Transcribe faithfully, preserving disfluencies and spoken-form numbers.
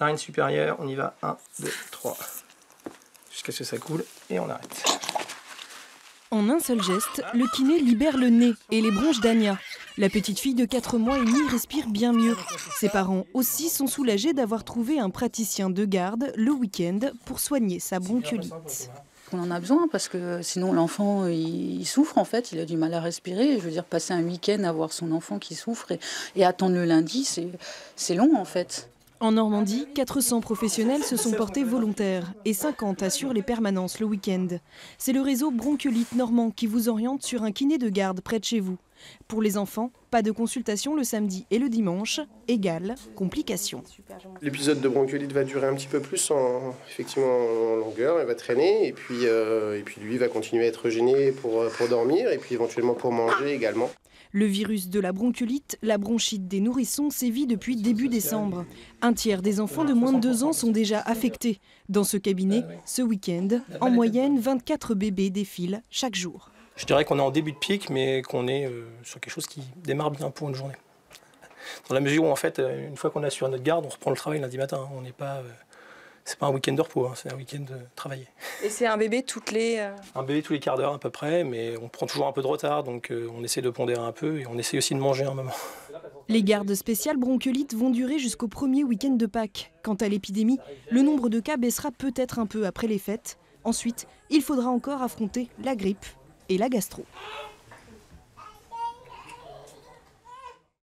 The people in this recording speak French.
Narine supérieure, on y va. un, deux, trois. Jusqu'à ce que ça coule et on arrête. En un seul geste, le kiné libère le nez et les bronches d'Ania. La petite fille de quatre mois et demi respire bien mieux. Ses parents aussi sont soulagés d'avoir trouvé un praticien de garde le week-end pour soigner sa bronchiolite. On en a besoin parce que sinon l'enfant il, il souffre en fait, il a du mal à respirer. Je veux dire, passer un week-end à voir son enfant qui souffre et, et attendre le lundi, c'est long en fait. En Normandie, quatre cents professionnels se sont portés volontaires et cinquante assurent les permanences le week-end. C'est le réseau Bronchiolite Normand qui vous oriente sur un kiné de garde près de chez vous. Pour les enfants, pas de consultation le samedi et le dimanche, égale complication. L'épisode de bronchiolite va durer un petit peu plus en, effectivement, en longueur, il va traîner et puis, euh, et puis lui va continuer à être gêné pour, pour dormir et puis éventuellement pour manger également. Le virus de la bronchiolite, la bronchite des nourrissons, sévit depuis début décembre. Un tiers des enfants de moins de deux ans sont déjà affectés. Dans ce cabinet, ce week-end, en moyenne, vingt-quatre bébés défilent chaque jour. Je dirais qu'on est en début de pic, mais qu'on est euh, sur quelque chose qui démarre bien pour une journée. Dans la mesure où, en fait, une fois qu'on a sur notre garde, on reprend le travail lundi matin. On n'est pas, euh, c'est pas un week-end de repos, hein, c'est un week-end de travailler. Et c'est un bébé toutes les... Euh... Un bébé tous les quarts d'heure à peu près, mais on prend toujours un peu de retard, donc euh, on essaie de pondérer un peu et on essaie aussi de manger un moment. Les gardes spéciales bronchiolite vont durer jusqu'au premier week-end de Pâques. Quant à l'épidémie, le nombre de cas baissera peut-être un peu après les fêtes. Ensuite, il faudra encore affronter la grippe et la gastro.